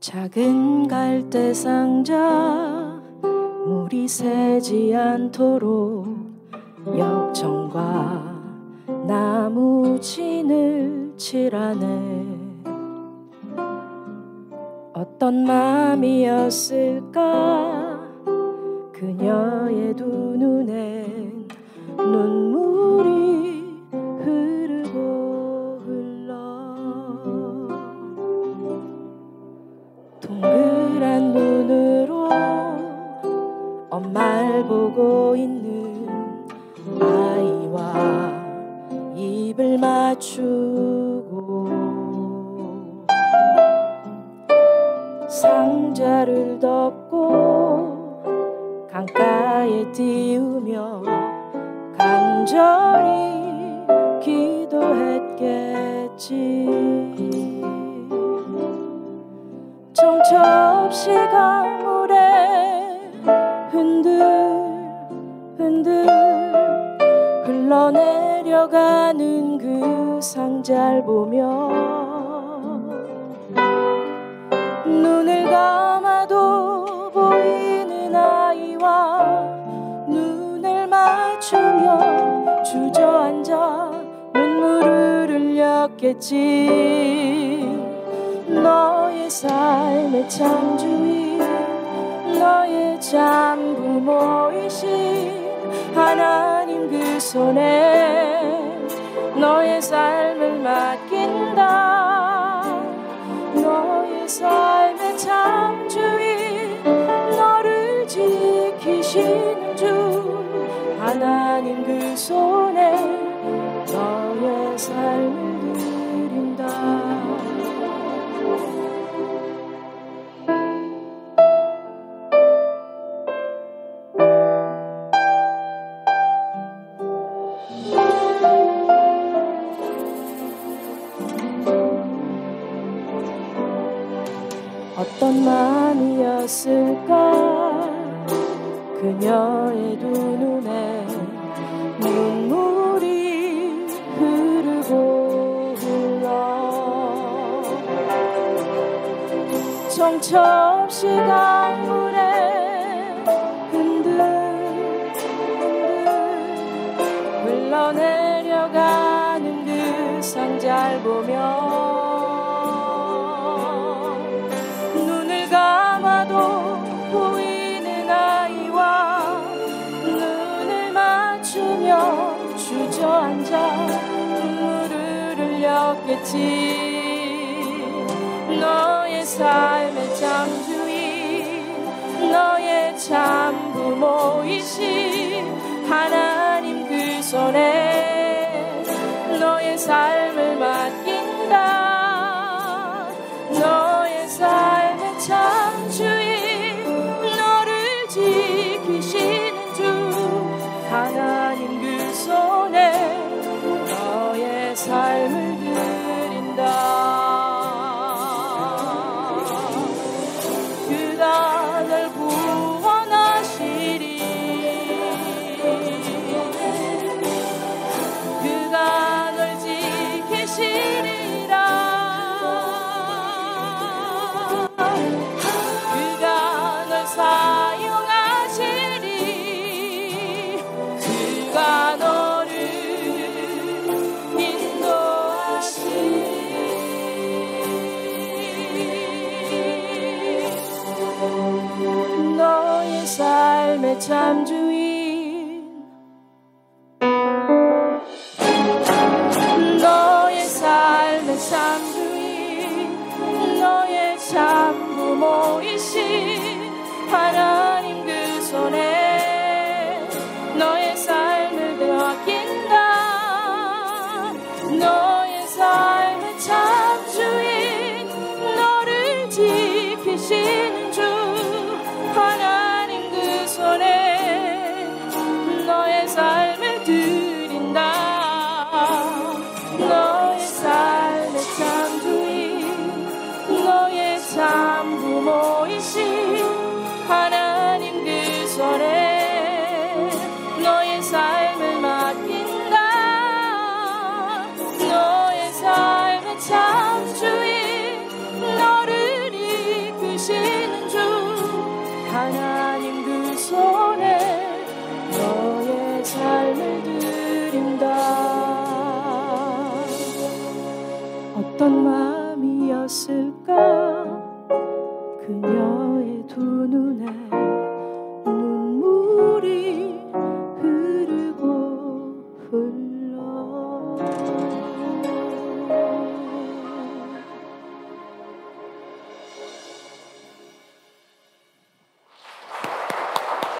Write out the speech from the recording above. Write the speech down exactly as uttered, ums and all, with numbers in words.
작은 갈대 상자 물이 새지 않도록 역청과 나무 진을 칠하네. 어떤 맘이었을까 그녀의 두 눈엔 눈물이 흐르고 흘러. 동그란 눈으로 엄마를 보고 있는 아이와 입을 맞추고 상자를 덮고 강가에 띄우며 간절히 기도했겠지. 정처 없이 강물에 흔들흔들 흘러내려가는 그 상자를 보며 눈을 감아도 보이는 아이와 눈을 맞추며 주저앉아 눈물을 흘렸겠지. 너의 삶의 참주인 너의 참부모이신 하나님 그 손에 너의 삶을 맡긴다. 너의 삶의 참주인 너를 지키시는 주 하나님 그 손에 너의 삶을 드린다. 어떤 마음이었을까 그녀의 두 눈에 눈물이 흐르고 흘러. 정처 없이 강물에 흔들흔들 흘러내려가는 그 상자를 보며 보이는 아이와 눈을 맞추며 주저앉아 눈물을 흘렸겠지. 너의 삶의 참주인 너의 참부모이신 하나님 그 손에 너의 삶을 맡긴다. 너의 삶의 참주인 지키시는 주 하나님 그 손에 너의 삶을 드린다. 그가 널 구원하시리. 그가 널 지키시리라. 그가 널 사용 삶의 참주인 너의 삶의 참주인 너의 참부모이신 하나님 그 손에 너의 삶을 맡긴다. 너의 삶의 참주인 너를 지키시는 주 하나님 손에 어떤 마음이었을까 그녀